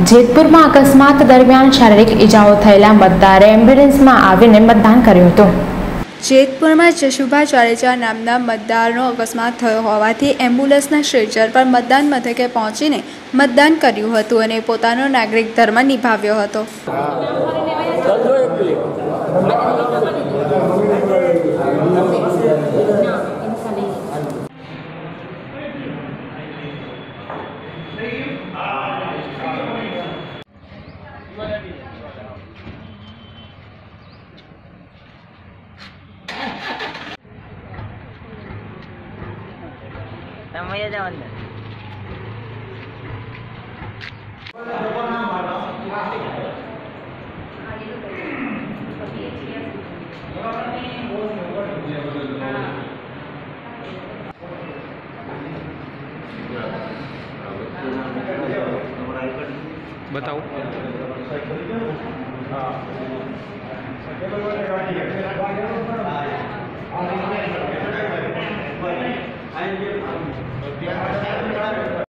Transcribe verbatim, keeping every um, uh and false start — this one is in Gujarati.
જેતપુરમાં અકસ્માત દરમિયાન શારીરિક ઇજાઓ થયેલા મતદારે એમ્બ્યુલન્સમાં આવીને મતદાન કર્યું હતું। જેતપુરમાં જશુભા જાડેજા નામના મતદારનો અકસ્માત થયો હોવાથી એમ્બ્યુલન્સના સ્ટ્રેચર પર મતદાન મથકે પહોંચીને મતદાન કર્યું હતું અને પોતાનો નાગરિક ધર્મ નિભાવ્યો હતો। Namanya jangan. बताओ।